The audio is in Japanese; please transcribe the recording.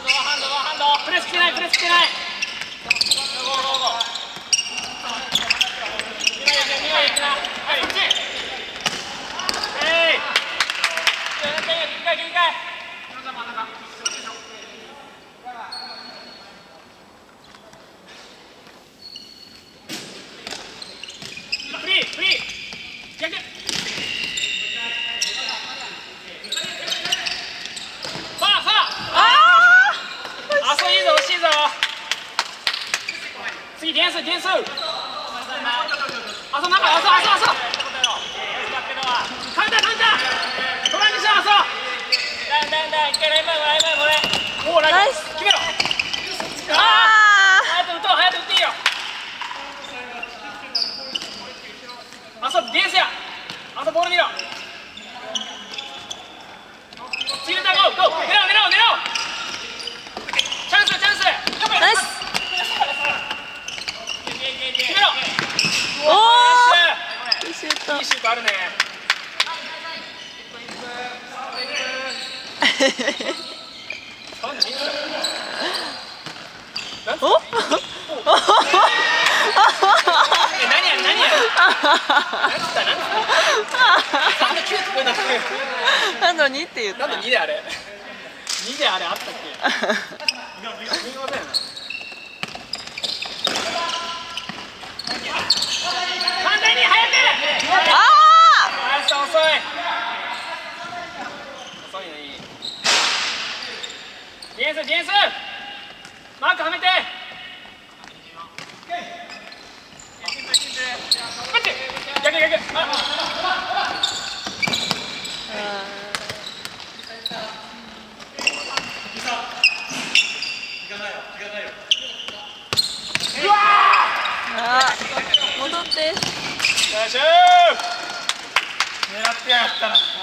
プレス来てないプレス来てない。フリーフリー逆。次点数点数。あそ中あそ。カウンタートランジションあそ。一回ライン前もうライン決めろ。早く打っていいよ。あそディフェンスや。あそボール見ろ。次のターンゴー狙おう。チャンスナイス。おーいいシュートあるね。お何や何度2って言った。 何度2であれ2であれあったっけ。簡単に早く。遅いね。ディフェンスマークはめて。逆戻って。 狙ってやがったな。